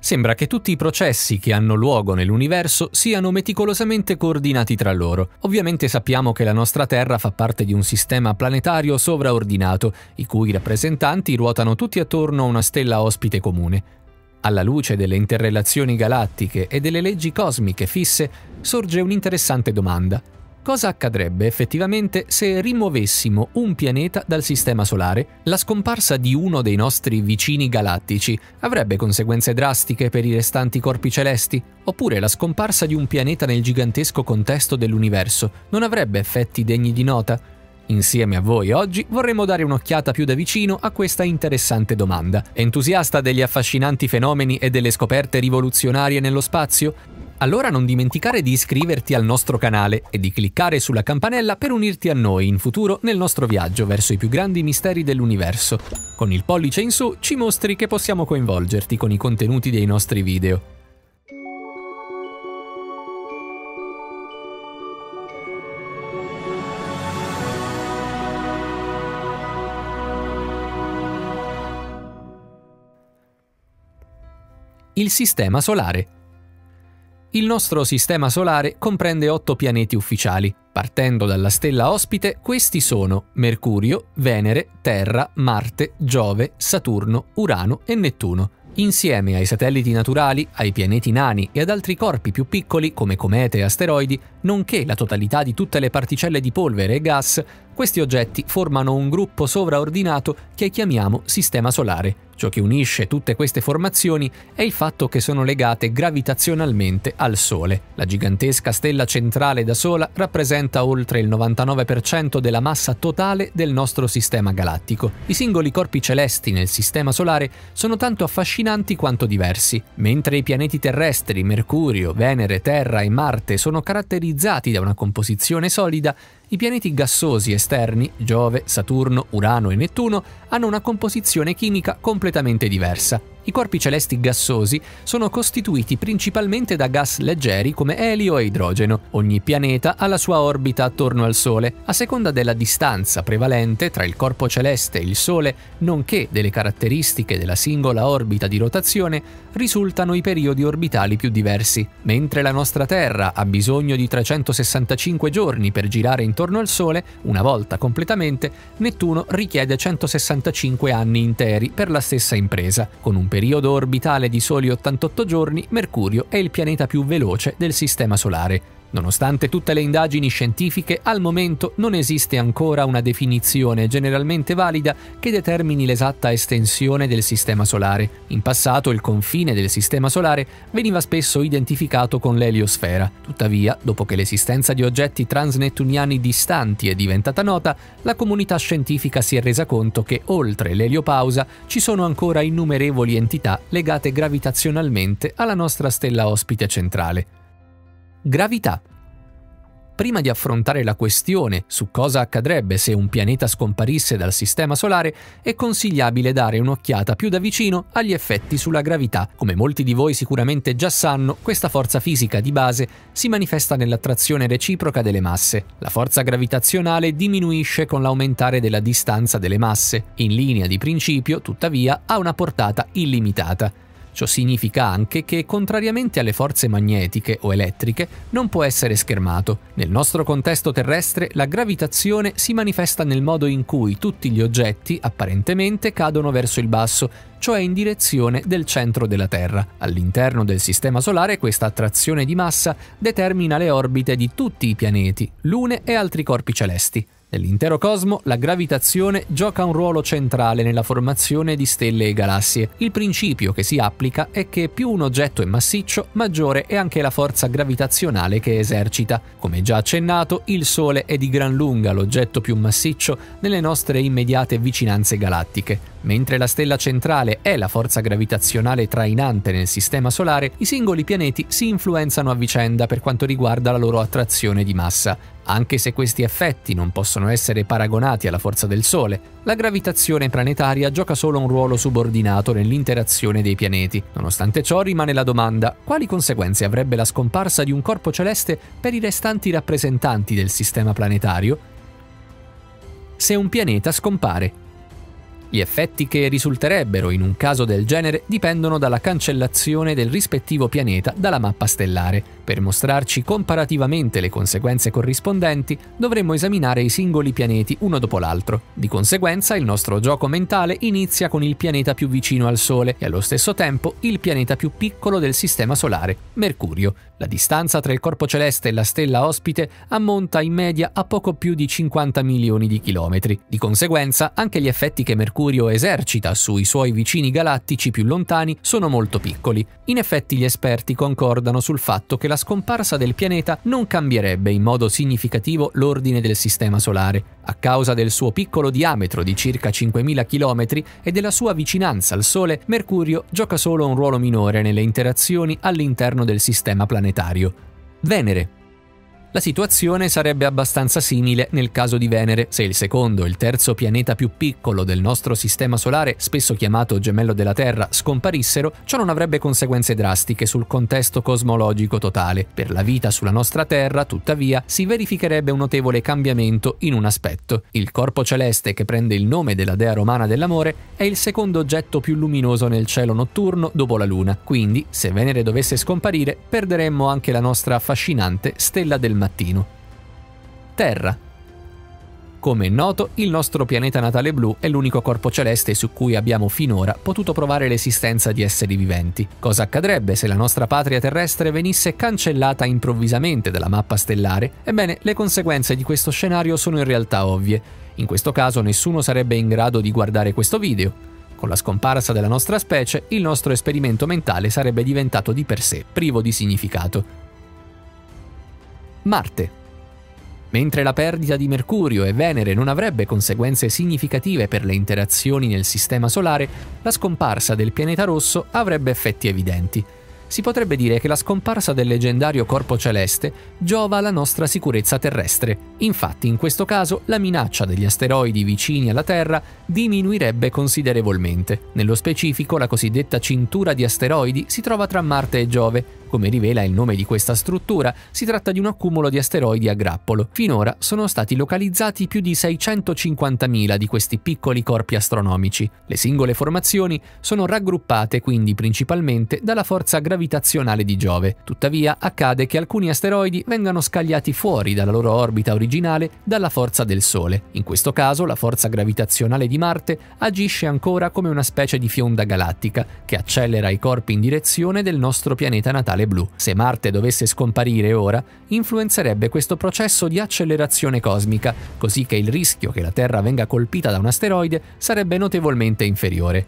Sembra che tutti i processi che hanno luogo nell'universo siano meticolosamente coordinati tra loro. Ovviamente sappiamo che la nostra Terra fa parte di un sistema planetario sovraordinato, i cui rappresentanti ruotano tutti attorno a una stella ospite comune. Alla luce delle interrelazioni galattiche e delle leggi cosmiche fisse, sorge un'interessante domanda. Cosa accadrebbe effettivamente se rimuovessimo un pianeta dal Sistema Solare? La scomparsa di uno dei nostri vicini galattici avrebbe conseguenze drastiche per i restanti corpi celesti? Oppure la scomparsa di un pianeta nel gigantesco contesto dell'universo non avrebbe effetti degni di nota? Insieme a voi oggi vorremmo dare un'occhiata più da vicino a questa interessante domanda. Entusiasta degli affascinanti fenomeni e delle scoperte rivoluzionarie nello spazio? Allora non dimenticare di iscriverti al nostro canale e di cliccare sulla campanella per unirti a noi in futuro nel nostro viaggio verso i più grandi misteri dell'universo. Con il pollice in su ci mostri che possiamo coinvolgerti con i contenuti dei nostri video. Il Sistema Solare. Il nostro Sistema Solare comprende 8 pianeti ufficiali. Partendo dalla stella ospite, questi sono Mercurio, Venere, Terra, Marte, Giove, Saturno, Urano e Nettuno. Insieme ai satelliti naturali, ai pianeti nani e ad altri corpi più piccoli come comete e asteroidi, nonché la totalità di tutte le particelle di polvere e gas, questi oggetti formano un gruppo sovraordinato che chiamiamo Sistema Solare. Ciò che unisce tutte queste formazioni è il fatto che sono legate gravitazionalmente al Sole. La gigantesca stella centrale da sola rappresenta oltre il 99% della massa totale del nostro sistema galattico. I singoli corpi celesti nel Sistema Solare sono tanto affascinanti quanto diversi. Mentre i pianeti terrestri, Mercurio, Venere, Terra e Marte sono caratterizzati da una composizione solida, i pianeti gassosi esterni, Giove, Saturno, Urano e Nettuno, hanno una composizione chimica completamente diversa. I corpi celesti gassosi sono costituiti principalmente da gas leggeri come elio e idrogeno. Ogni pianeta ha la sua orbita attorno al Sole. A seconda della distanza prevalente tra il corpo celeste e il Sole, nonché delle caratteristiche della singola orbita di rotazione, risultano i periodi orbitali più diversi. Mentre la nostra Terra ha bisogno di 365 giorni per girare intorno al Sole, una volta completamente, Nettuno richiede 165 anni interi per la stessa impresa. Con un periodo orbitale di soli 88 giorni, Mercurio è il pianeta più veloce del Sistema Solare. Nonostante tutte le indagini scientifiche, al momento non esiste ancora una definizione generalmente valida che determini l'esatta estensione del Sistema Solare. In passato il confine del Sistema Solare veniva spesso identificato con l'eliosfera. Tuttavia, dopo che l'esistenza di oggetti transnettuniani distanti è diventata nota, la comunità scientifica si è resa conto che, oltre l'eliopausa, ci sono ancora innumerevoli entità legate gravitazionalmente alla nostra stella ospite centrale. Gravità. Prima di affrontare la questione su cosa accadrebbe se un pianeta scomparisse dal Sistema Solare, è consigliabile dare un'occhiata più da vicino agli effetti sulla gravità. Come molti di voi sicuramente già sanno, questa forza fisica di base si manifesta nell'attrazione reciproca delle masse. La forza gravitazionale diminuisce con l'aumentare della distanza delle masse. In linea di principio, tuttavia, ha una portata illimitata. Ciò significa anche che, contrariamente alle forze magnetiche o elettriche, non può essere schermato. Nel nostro contesto terrestre, la gravitazione si manifesta nel modo in cui tutti gli oggetti, apparentemente, cadono verso il basso, cioè in direzione del centro della Terra. All'interno del Sistema Solare, questa attrazione di massa determina le orbite di tutti i pianeti, lune e altri corpi celesti. Nell'intero cosmo, la gravitazione gioca un ruolo centrale nella formazione di stelle e galassie. Il principio che si applica è che più un oggetto è massiccio, maggiore è anche la forza gravitazionale che esercita. Come già accennato, il Sole è di gran lunga l'oggetto più massiccio nelle nostre immediate vicinanze galattiche. Mentre la stella centrale è la forza gravitazionale trainante nel Sistema Solare, i singoli pianeti si influenzano a vicenda per quanto riguarda la loro attrazione di massa. Anche se questi effetti non possono essere paragonati alla forza del Sole, la gravitazione planetaria gioca solo un ruolo subordinato nell'interazione dei pianeti. Nonostante ciò, rimane la domanda: quali conseguenze avrebbe la scomparsa di un corpo celeste per i restanti rappresentanti del sistema planetario? Se un pianeta scompare. Gli effetti che risulterebbero in un caso del genere dipendono dalla cancellazione del rispettivo pianeta dalla mappa stellare. Per mostrarci comparativamente le conseguenze corrispondenti, dovremmo esaminare i singoli pianeti uno dopo l'altro. Di conseguenza, il nostro gioco mentale inizia con il pianeta più vicino al Sole e allo stesso tempo il pianeta più piccolo del Sistema Solare, Mercurio. La distanza tra il corpo celeste e la stella ospite ammonta in media a poco più di 50 milioni di chilometri. Di conseguenza, anche gli effetti che Mercurio esercita sui suoi vicini galattici più lontani sono molto piccoli. In effetti, gli esperti concordano sul fatto che la scomparsa del pianeta non cambierebbe in modo significativo l'ordine del Sistema Solare. A causa del suo piccolo diametro di circa 5.000 km e della sua vicinanza al Sole, Mercurio gioca solo un ruolo minore nelle interazioni all'interno del sistema planetario. Venere. La situazione sarebbe abbastanza simile nel caso di Venere. Se il secondo e il terzo pianeta più piccolo del nostro sistema solare, spesso chiamato gemello della Terra, scomparissero, ciò non avrebbe conseguenze drastiche sul contesto cosmologico totale. Per la vita sulla nostra Terra, tuttavia, si verificherebbe un notevole cambiamento in un aspetto. Il corpo celeste, che prende il nome della dea romana dell'amore, è il secondo oggetto più luminoso nel cielo notturno dopo la Luna. Quindi, se Venere dovesse scomparire, perderemmo anche la nostra affascinante stella del mattino. Terra. Come è noto, il nostro pianeta natale blu è l'unico corpo celeste su cui abbiamo finora potuto provare l'esistenza di esseri viventi. Cosa accadrebbe se la nostra patria terrestre venisse cancellata improvvisamente dalla mappa stellare? Ebbene, le conseguenze di questo scenario sono in realtà ovvie. In questo caso nessuno sarebbe in grado di guardare questo video. Con la scomparsa della nostra specie, il nostro esperimento mentale sarebbe diventato di per sé privo di significato. Marte. Mentre la perdita di Mercurio e Venere non avrebbe conseguenze significative per le interazioni nel Sistema Solare, la scomparsa del pianeta rosso avrebbe effetti evidenti. Si potrebbe dire che la scomparsa del leggendario corpo celeste giova alla nostra sicurezza terrestre. Infatti, in questo caso, la minaccia degli asteroidi vicini alla Terra diminuirebbe considerevolmente. Nello specifico, la cosiddetta cintura di asteroidi si trova tra Marte e Giove. Come rivela il nome di questa struttura, si tratta di un accumulo di asteroidi a grappolo. Finora sono stati localizzati più di 650.000 di questi piccoli corpi astronomici. Le singole formazioni sono raggruppate quindi principalmente dalla forza gravitazionale di Giove. Tuttavia, accade che alcuni asteroidi vengano scagliati fuori dalla loro orbita originale dalla forza del Sole. In questo caso, la forza gravitazionale di Marte agisce ancora come una specie di fionda galattica che accelera i corpi in direzione del nostro pianeta natale blu. Se Marte dovesse scomparire ora, influenzerebbe questo processo di accelerazione cosmica, così che il rischio che la Terra venga colpita da un asteroide sarebbe notevolmente inferiore.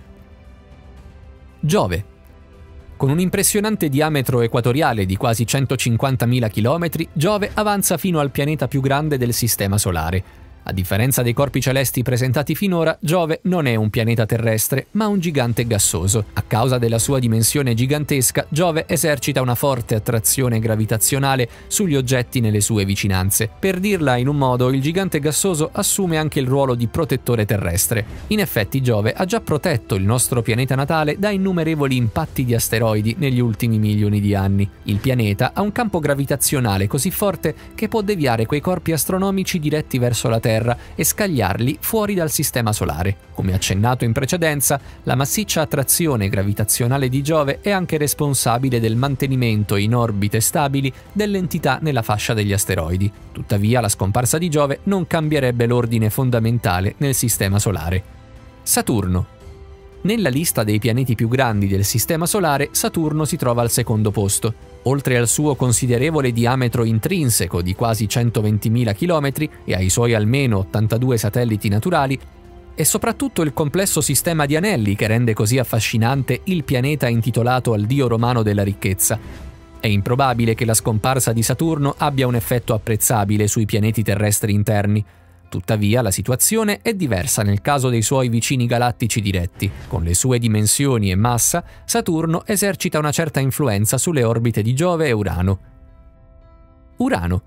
Giove. Con un impressionante diametro equatoriale di quasi 150.000 km, Giove avanza fino al pianeta più grande del Sistema Solare. A differenza dei corpi celesti presentati finora, Giove non è un pianeta terrestre, ma un gigante gassoso. A causa della sua dimensione gigantesca, Giove esercita una forte attrazione gravitazionale sugli oggetti nelle sue vicinanze. Per dirla in un modo, il gigante gassoso assume anche il ruolo di protettore terrestre. In effetti, Giove ha già protetto il nostro pianeta natale da innumerevoli impatti di asteroidi negli ultimi milioni di anni. Il pianeta ha un campo gravitazionale così forte che può deviare quei corpi astronomici diretti verso la Terra e scagliarli fuori dal Sistema Solare. Come accennato in precedenza, la massiccia attrazione gravitazionale di Giove è anche responsabile del mantenimento in orbite stabili dell'entità nella fascia degli asteroidi. Tuttavia, la scomparsa di Giove non cambierebbe l'ordine fondamentale nel Sistema Solare. Saturno. Nella lista dei pianeti più grandi del Sistema Solare, Saturno si trova al secondo posto. Oltre al suo considerevole diametro intrinseco di quasi 120.000 km e ai suoi almeno 82 satelliti naturali, è soprattutto il complesso sistema di anelli che rende così affascinante il pianeta intitolato al dio romano della ricchezza. È improbabile che la scomparsa di Saturno abbia un effetto apprezzabile sui pianeti terrestri interni. Tuttavia, la situazione è diversa nel caso dei suoi vicini galattici diretti. Con le sue dimensioni e massa, Saturno esercita una certa influenza sulle orbite di Giove e Urano. Urano.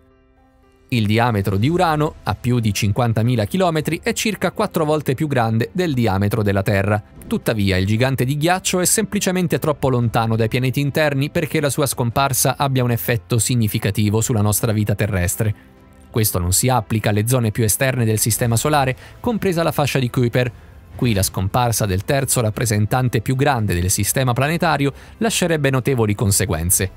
Il diametro di Urano, a più di 50.000 km, è circa 4 volte più grande del diametro della Terra. Tuttavia, il gigante di ghiaccio è semplicemente troppo lontano dai pianeti interni perché la sua scomparsa abbia un effetto significativo sulla nostra vita terrestre. Questo non si applica alle zone più esterne del Sistema Solare, compresa la fascia di Kuiper. Qui la scomparsa del terzo rappresentante più grande del sistema planetario lascerebbe notevoli conseguenze.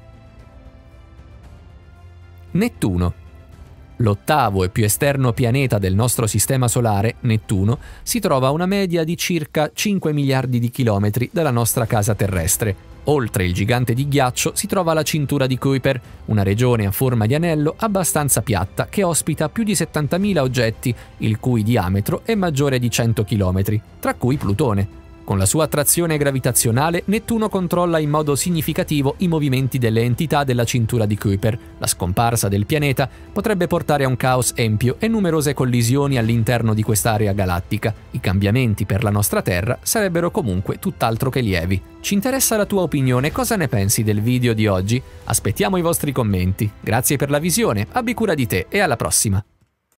Nettuno. L'ottavo e più esterno pianeta del nostro sistema solare, Nettuno, si trova a una media di circa 5 miliardi di chilometri dalla nostra casa terrestre. Oltre il gigante di ghiaccio si trova la cintura di Kuiper, una regione a forma di anello abbastanza piatta che ospita più di 70.000 oggetti, il cui diametro è maggiore di 100 km, tra cui Plutone. Con la sua attrazione gravitazionale, Nettuno controlla in modo significativo i movimenti delle entità della cintura di Kuiper. La scomparsa del pianeta potrebbe portare a un caos empio e numerose collisioni all'interno di quest'area galattica. I cambiamenti per la nostra Terra sarebbero comunque tutt'altro che lievi. Ci interessa la tua opinione, cosa ne pensi del video di oggi? Aspettiamo i vostri commenti. Grazie per la visione, abbi cura di te e alla prossima!